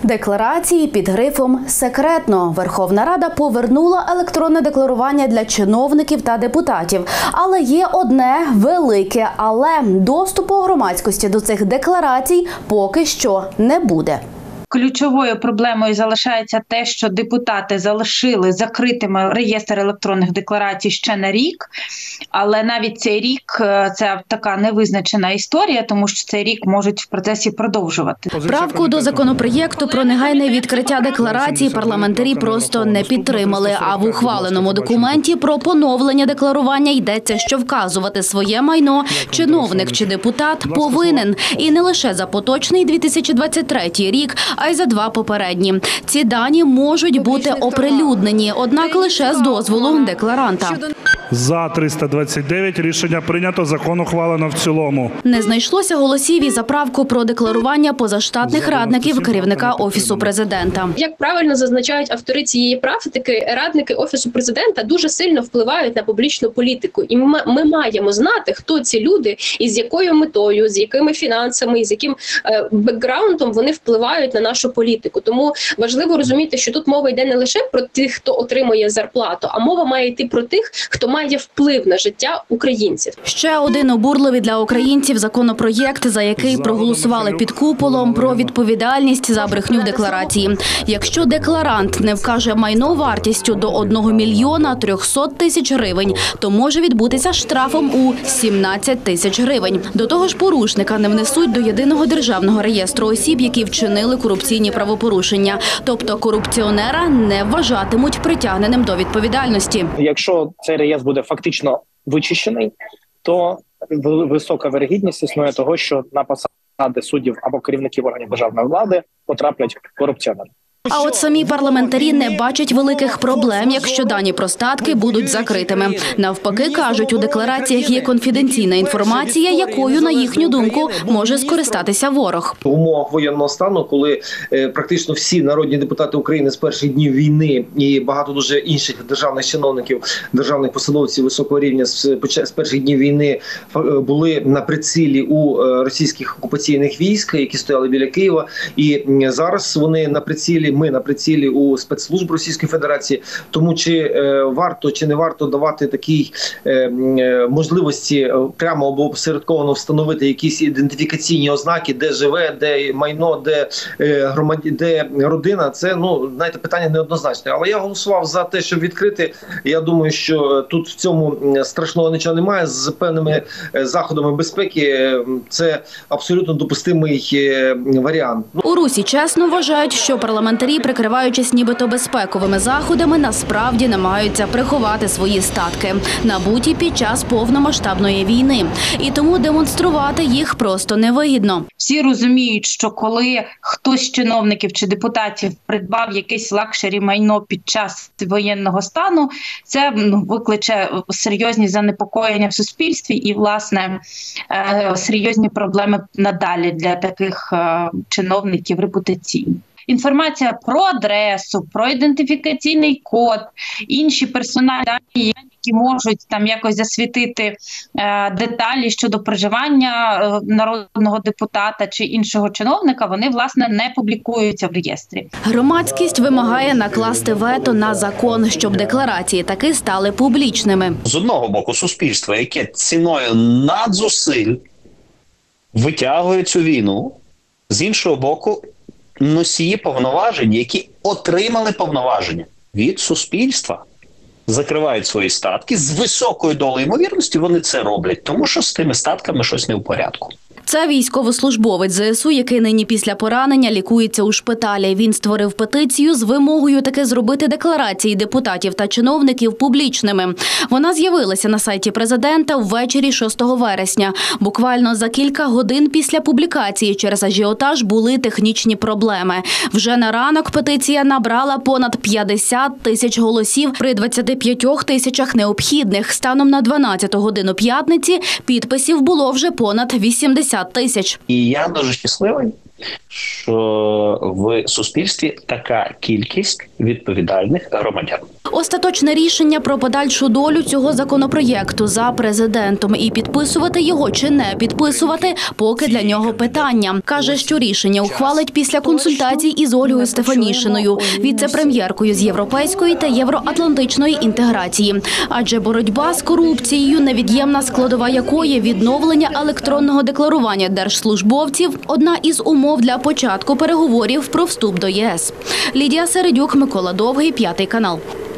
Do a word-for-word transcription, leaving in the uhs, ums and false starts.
Декларації під грифом «секретно». Верховна Рада повернула електронне декларування для чиновників та депутатів. Але є одне велике «але». Доступу громадськості до цих декларацій поки що не буде. Ключовою проблемою залишається те, що депутати залишили закритими реєстр електронних декларацій ще на рік, але навіть цей рік – це така невизначена історія, тому що цей рік можуть в процесі продовжувати. Правку до законопроєкту про негайне відкриття декларацій парламентарі просто не підтримали, а в ухваленому документі про поновлення декларування йдеться, що вказувати своє майно чиновник чи депутат повинен. І не лише за поточний дві тисячі двадцять третій рік, а й за два попередні. Ці дані можуть бути оприлюднені, однак лише з дозволу декларанта. За триста двадцять дев'ять рішення прийнято, закон ухвалено в цілому. Не знайшлося голосів і за правку про декларування позаштатних радників керівника Офісу Президента. Як правильно зазначають автори цієї практики, радники Офісу Президента дуже сильно впливають на публічну політику. І ми, ми маємо знати, хто ці люди і з якою метою, з якими фінансами, і з яким е, бекграундом вони впливають на нашу політику. Тому важливо розуміти, що тут мова йде не лише про тих, хто отримує зарплату, а мова має йти про тих, хто має вплив на життя українців. Ще один обурливий для українців законопроєкт, за який проголосували під куполом, про відповідальність за брехню в декларації. Якщо декларант не вкаже майно вартістю до одного мільйона трьохсот тисяч гривень, то може відбутися штрафом у сімнадцять тисяч гривень. До того ж, порушника не внесуть до єдиного державного реєстру осіб, які вчинили корупційні правопорушення. Тобто корупціонера не вважатимуть притягненим до відповідальності. Якщо цей реєстр буде фактично вичищений, то висока вірогідність існує того, що на посади суддів або керівників органів державної влади потраплять корупціонери. А от самі парламентарі не бачать великих проблем, якщо дані про статки будуть закритими. Навпаки, кажуть, у деклараціях є конфіденційна інформація, якою, на їхню думку, може скористатися ворог. В умовах воєнного стану, коли е, практично всі народні депутати України з перших днів війни і багато дуже інших державних чиновників, державних посадовців високого рівня з, з перших днів війни були на прицілі у е, російських окупаційних військ, які стояли біля Києва, і е, зараз вони на прицілі Ми на прицілі у спецслужб Російської Федерації. Тому чи е, варто чи не варто давати такій е, можливості прямо або опосередковано встановити якісь ідентифікаційні ознаки, де живе, де майно, де е, громаді, де родина, це, ну, знаєте, питання неоднозначне. Але я голосував за те, щоб відкрити. Я думаю, що тут в цьому страшного нічого немає. З певними заходами безпеки це абсолютно допустимий варіант. У Русі чесно вважають, що парламентарі, прикриваючись нібито безпековими заходами, насправді намагаються приховати свої статки, набуті під час повномасштабної війни. І тому демонструвати їх просто невигідно. Всі розуміють, що коли хтось з чиновників чи депутатів придбав якесь лакшері майно під час воєнного стану, це, ну, викличе серйозні занепокоєння в суспільстві і, власне, серйозні проблеми надалі для таких чиновників репутаційні. Інформація про адресу, про ідентифікаційний код, інші персональні дані, які можуть там якось засвітити е, деталі щодо проживання е, народного депутата чи іншого чиновника, вони, власне, не публікуються в реєстрі. Громадськість вимагає накласти вето на закон, щоб декларації таки стали публічними. З одного боку, суспільство, яке ціною надзусиль витягує цю війну, з іншого боку, носії повноважень, які отримали повноваження від суспільства, закривають свої статки. З високою долею ймовірності вони це роблять, тому що з тими статками щось не в порядку. Це військовослужбовець ЗСУ, який нині після поранення лікується у шпиталі. Він створив петицію з вимогою таки зробити декларації депутатів та чиновників публічними. Вона з'явилася на сайті президента ввечері шостого вересня. Буквально за кілька годин після публікації через ажіотаж були технічні проблеми. Вже на ранок петиція набрала понад п'ятдесят тисяч голосів при двадцяти п'ятьох тисячах необхідних. Станом на дванадцяту годину п'ятниці підписів було вже понад вісімдесят тисяч. І я дуже щасливий, що в суспільстві така кількість відповідальних громадян. Остаточне рішення про подальшу долю цього законопроєкту за президентом і підписувати його чи не підписувати – поки для нього питання. Каже, що рішення ухвалить після консультацій із Ольгою Стефанішиною, віце-прем'єркою з європейської та євроатлантичної інтеграції. Адже боротьба з корупцією, невід'ємна складова якої відновлення електронного декларування держслужбовців – одна із умов для початку переговорів про вступ до ЄС. Лідія Середюк, Микола Довгий, П'ятий канал.